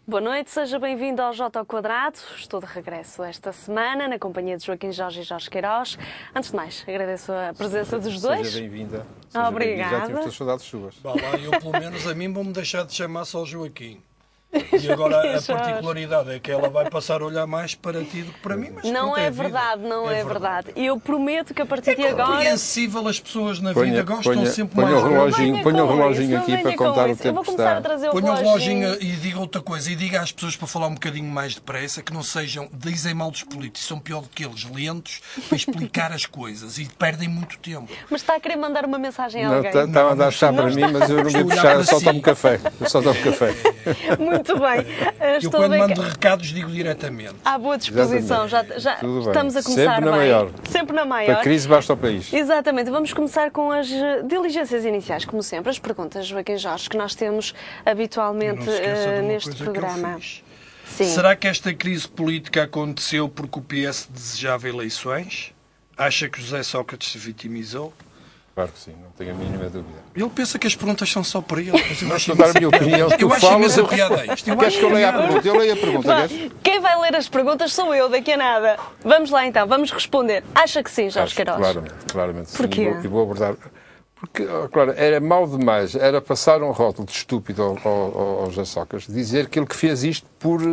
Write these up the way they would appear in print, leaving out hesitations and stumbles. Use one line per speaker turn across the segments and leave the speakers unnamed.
Boa noite, seja bem-vindo ao J ao Quadrado. Estou de regresso esta semana na companhia de Joaquim Jorge e Jorge Queiroz. Antes de mais, agradeço a presença dos dois.
Seja bem-vinda.
Obrigada.
Já tive muitas saudades suas.
Vá lá, eu pelo menos a mim vão-me deixar de chamar só Joaquim. E agora a particularidade é que ela vai passar a olhar mais para ti do que para mim. Mas
Não é verdade, não é verdade. E eu prometo que a partir de agora...
É compreensível, as pessoas na vida gostam sempre
ponha
mais...
Ponha o reloginho aqui para contar o tempo que está.
Eu vou começar a trazer o
Ponha o
reloginho.
reloginho e diga outra coisa. E diga às pessoas para falar um bocadinho mais depressa, que não sejam... Dizem mal dos políticos, são pior do que eles, lentos para explicar as coisas e perdem muito tempo.
Mas está a querer mandar uma mensagem a
Não,
alguém?
está a mandar chá para mim, mas eu não vou puxar, eu só tomo café. Eu só tomo café.
Muito bem.
Eu quando mando recados digo diretamente.
À boa disposição, já estamos a começar
sempre na
bem.
maior.
Sempre na maior.
A crise basta ao país.
Exatamente. Vamos começar com as diligências iniciais, como sempre. As perguntas, Joaquim Jorge, que nós temos habitualmente
Não se esqueça de uma
neste
coisa
programa.
que eu fiz.
Sim.
Será que esta crise política aconteceu porque o PS desejava eleições? Acha que José Sócrates se vitimizou?
Claro que sim, não tenho a mínima dúvida.
Ele pensa que as perguntas são só para ele.
Mas eu dar a minha opinião, tu
eu acho
falas,
imensa piada isto.
Queres que eu leia a pergunta? Eu leio a pergunta,
Vá,
queres?
quem vai ler as perguntas sou eu, daqui a nada. Vamos lá então, vamos responder. Acha que sim, Jorge
Acho,
Queiroz?
claramente sim.
Porquê?
E vou abordar... Porque, claro, era mau demais, era passar um rótulo de estúpido ao José Sócrates, dizer que ele que fez isto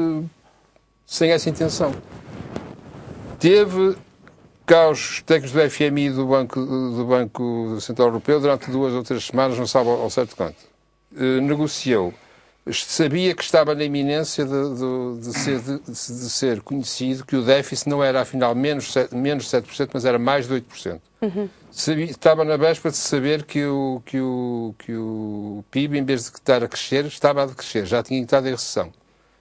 sem essa intenção. Teve cá os técnicos do FMI e do Banco Central Europeu durante 2 ou 3 semanas, não sabe ao certo quanto. Negociou. Sabia que estava na iminência de ser conhecido que o déficit não era, afinal, menos 7%, mas era mais de 8%. Estava na véspera de saber que o PIB, em vez de estar a crescer, estava a decrescer. Já tinha estado em recessão.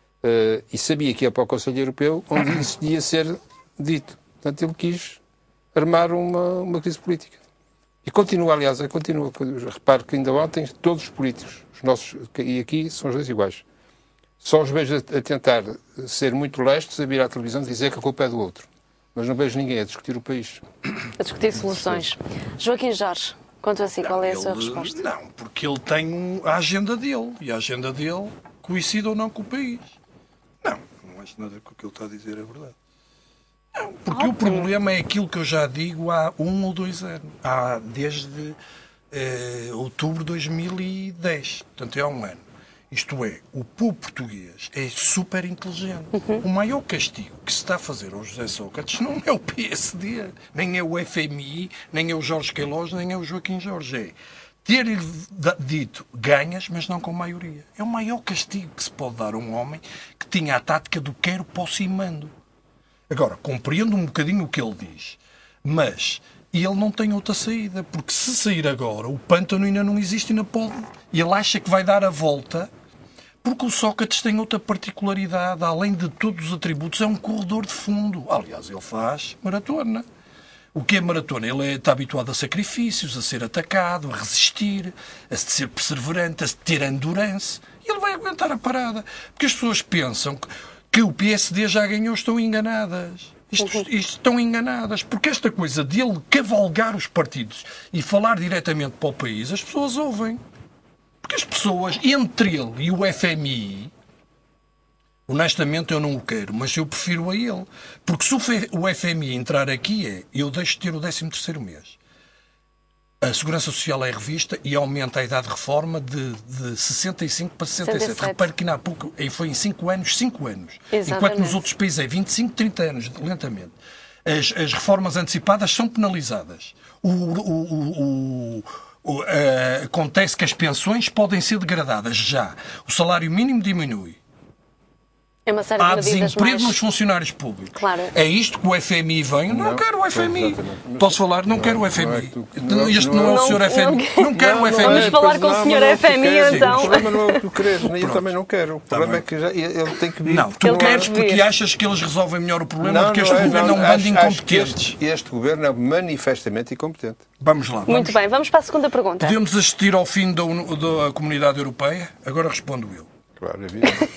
E sabia que ia para o Conselho Europeu, onde isso ia ser dito. Portanto, ele quis armar uma crise política. E continua, aliás, reparo que ainda ontem todos os políticos, os nossos, e aqui são os dois iguais, só os vejo a tentar ser muito lestos, a vir à televisão e dizer que a culpa é do outro. Mas não vejo ninguém a discutir o país.
A discutir soluções. Joaquim Jorge, quanto a si, qual é a sua resposta?
Não, porque ele tem a agenda dele. E a agenda dele coincide ou não com o país. Não acho nada que o que ele está a dizer é verdade. Não, porque o problema é aquilo que eu já digo há 1 ou 2 anos. Desde outubro de 2010. Portanto, é há 1 ano. Isto é, o povo português é super inteligente. O maior castigo que se está a fazer ao José Sócrates não é o PSD, nem é o FMI, nem é o Jorge Queiroz, nem é o Joaquim Jorge. É ter-lhe dito ganhas, mas não com maioria. É o maior castigo que se pode dar a um homem que tinha a tática do quero, posso e mando. Agora, compreendo um bocadinho o que ele diz, mas ele não tem outra saída, porque se sair agora, o pântano ainda não existe e não pode. E ele acha que vai dar a volta, porque o Sócrates tem outra particularidade, além de todos os atributos, é um corredor de fundo. Aliás, ele faz maratona. O que é maratona? Ele está habituado a sacrifícios, a ser atacado, a resistir, a ser perseverante, a ter endurance. E ele vai aguentar a parada. Porque as pessoas pensam que o PSD já ganhou, estão enganadas. Estão enganadas. Porque esta coisa de ele cavalgar os partidos e falar diretamente para o país, as pessoas ouvem. Porque as pessoas, entre ele e o FMI, honestamente eu não o quero, mas eu prefiro a ele. Porque se o FMI entrar aqui eu deixo de ter o 13º mês. A Segurança Social é revista e aumenta a idade de reforma de 65 para 67. Repare que há pouco foi em 5 anos.
Exatamente.
Enquanto nos outros países é 25, 30 anos, lentamente. As reformas antecipadas são penalizadas. Acontece que as pensões podem ser degradadas já. O salário mínimo diminui.
É uma série de
Há
medidas
desemprego
mais...
nos funcionários públicos.
Claro.
É isto que o FMI vem. Não quero o FMI. Posso falar? Não quero o FMI. Este não é o Sr. FMI. Não quero o FMI.
Vamos falar com o Sr. FMI, então.
O problema não é o que tu queres, nem eu também não quero. O problema é que ele tem que vir.
Não, tu queres porque achas que eles resolvem melhor o problema, porque este governo é um bando de incompetentes.
Este governo é manifestamente incompetente.
Vamos lá.
Muito bem, vamos para a segunda pergunta.
Podemos assistir ao fim da Comunidade Europeia? Agora respondo eu.
Claro, é vida.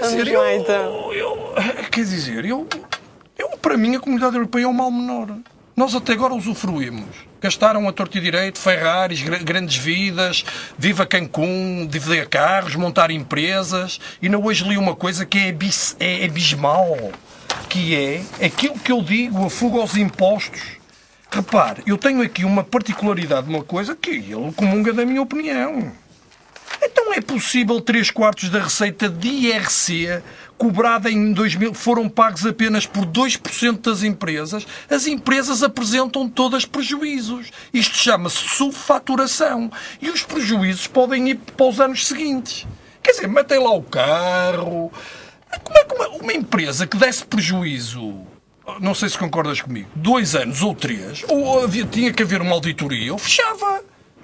Quer dizer, para mim a Comunidade Europeia é um mal menor. Nós até agora usufruímos. Gastaram a torto e direito, Ferraris, grandes vidas, viva Cancún, dividir carros, montar empresas. E ainda hoje li uma coisa que é abismal, que é aquilo que eu digo, a fuga aos impostos. Repare, eu tenho aqui uma particularidade de uma coisa que ele comunga da minha opinião. Então é possível 3/4 da receita de IRC cobrada em 2000 foram pagos apenas por 2% das empresas? As empresas apresentam todas prejuízos. Isto chama-se subfaturação. E os prejuízos podem ir para os anos seguintes. Quer dizer, metem lá o carro. Como é que uma empresa que desse prejuízo, não sei se concordas comigo, 2 anos ou 3, ou tinha que haver uma auditoria, ou fechava.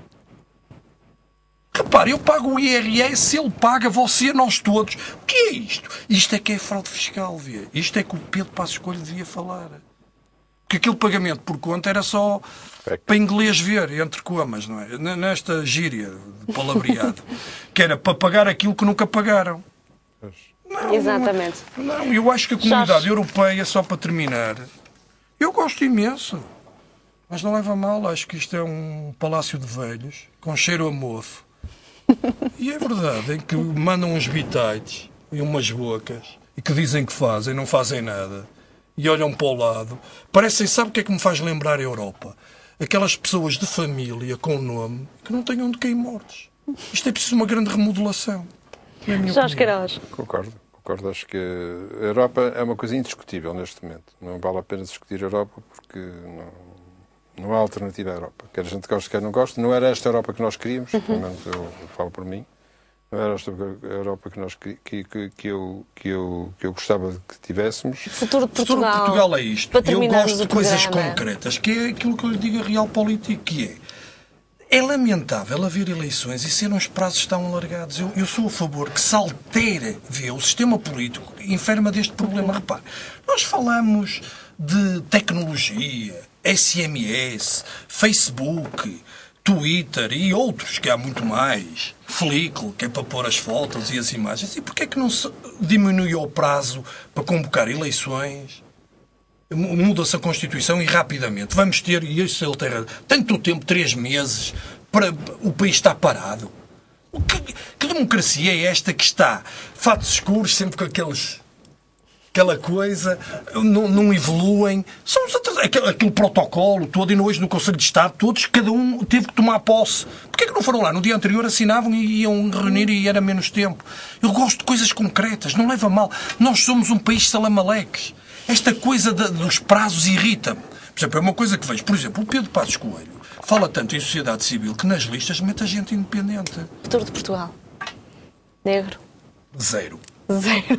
Repare, eu pago o IRS, ele paga, você, nós todos. O que é isto? Isto é que é fraude fiscal, vê. Isto é que o Pedro Passos Coelho devia falar. Porque aquele pagamento por conta era só para inglês ver, entre comas, não é? Nesta gíria de palavreado. Que era para pagar aquilo que nunca pagaram. Não,
Exatamente.
Não, eu acho que a comunidade europeia, só para terminar, eu gosto imenso. Mas não leva a mal, acho que isto é um palácio de velhos, com cheiro a mofo. E é verdade, em que mandam uns bitites e umas bocas e que dizem que fazem, não fazem nada e olham para o lado. Parecem, sabe o que é que me faz lembrar a Europa? Aquelas pessoas de família com nome que não têm onde cair mortos. Isto é preciso uma grande remodelação. É a minha
Jorge
opinião.
Queiroz.
Concordo. Acho que a Europa é uma coisa indiscutível neste momento. Não vale a pena discutir a Europa porque não há alternativa à Europa. Quer a gente goste, quer não goste. Não era esta Europa que nós queríamos, pelo menos eu falo por mim. Não era esta Europa que eu gostava de que tivéssemos.
Futuro de
O futuro de
Portugal.
Portugal é isto.
Para
Eu
terminarmos
gosto de
o
coisas
programa.
concretas, que é aquilo que eu lhe digo a Realpolitik, que é lamentável haver eleições e ser uns prazos tão alargados. Eu sou a favor que se altere, o sistema político enferma deste problema. Repare, nós falamos de tecnologia, SMS, Facebook, Twitter e outros, que há muito mais. Flickr, que é para pôr as fotos e as imagens. E porquê é que não se diminuiu o prazo para convocar eleições? Muda-se a Constituição e rapidamente. Vamos ter, e isso ele tem razão, tanto tempo, 3 meses, para o país estar parado. Que democracia é esta que está? Fatos escuros, sempre com aquela coisa, não evoluem. São aquele protocolo todo, e hoje no Conselho de Estado, todos, cada um teve que tomar posse. Porquê é que não foram lá? No dia anterior assinavam e iam reunir e era menos tempo. Eu gosto de coisas concretas, não leva a mal. Nós somos um país de salamaleques. Esta coisa dos prazos irrita-me. Por exemplo, é uma coisa que vejo. Por exemplo, o Pedro Passos Coelho fala tanto em sociedade civil que nas listas mete a gente independente.
Futuro de Portugal. Negro.
Zero.
Zero.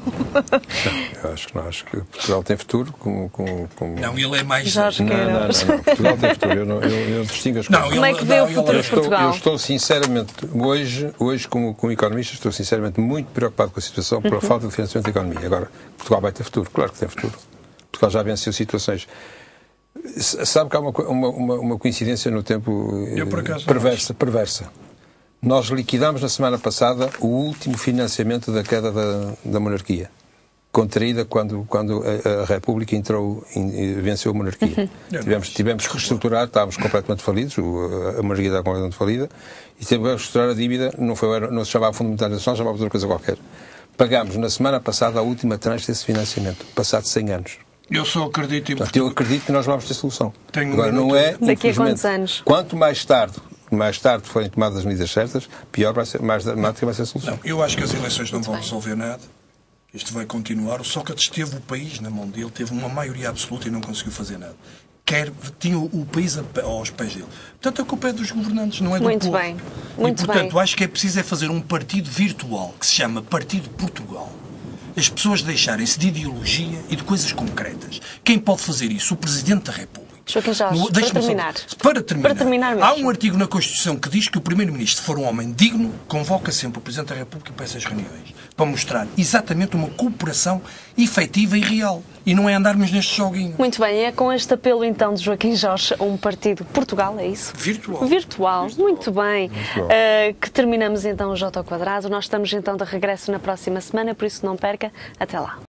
Eu acho que Portugal tem futuro como...
Não, ele é mais...
Jorge Queiroz.
Não. Portugal tem futuro. Eu distingo as coisas.
Como é que vê o futuro de Portugal?
Eu estou sinceramente, hoje como economista, estou sinceramente muito preocupado com a situação pela falta de financiamento da economia. Agora, Portugal vai ter futuro. Claro que tem futuro. Portugal já venceu situações. Sabe que há uma coincidência no tempo perversa. Nós liquidámos na semana passada o último financiamento da queda da monarquia, contraída quando a República venceu a monarquia. Tivemos que reestruturar, estávamos completamente falidos, a monarquia estava completamente falida, e tivemos que reestruturar a dívida, não se chamava Fundo Monetário Nacional, chamava outra coisa qualquer. Pagámos na semana passada a última tranche desse financiamento, passados 100 anos.
Eu só acredito em
Portanto, eu acredito que nós vamos ter solução.
Agora,
não é,
daqui a quantos anos?
Quanto mais tarde forem tomadas as medidas certas, pior vai ser, mais dramática vai ser a solução.
Não, eu acho que as eleições não vão resolver nada. Isto vai continuar. O Sócrates teve o país na mão dele, teve uma maioria absoluta e não conseguiu fazer nada. Tinha o país aos pés dele. Portanto, a culpa é dos governantes, não é do
Muito
povo.
bem. Muito
e, portanto,
bem.
acho que é preciso fazer um partido virtual, que se chama Partido Portugal. As pessoas deixarem-se de ideologia e de coisas concretas. Quem pode fazer isso? O Presidente da República.
Joaquim Jorge,
para terminar,
mesmo.
há um artigo na Constituição que diz que o Primeiro-Ministro, se for um homem digno, convoca sempre o Presidente da República para essas reuniões, para mostrar exatamente uma cooperação efetiva e real. E não é andarmos neste joguinho.
Muito bem, é com este apelo então de Joaquim Jorge a um partido Portugal, é isso? Virtual. Muito bem. Que terminamos então o J ao Quadrado. Nós estamos então de regresso na próxima semana, por isso não perca. Até lá.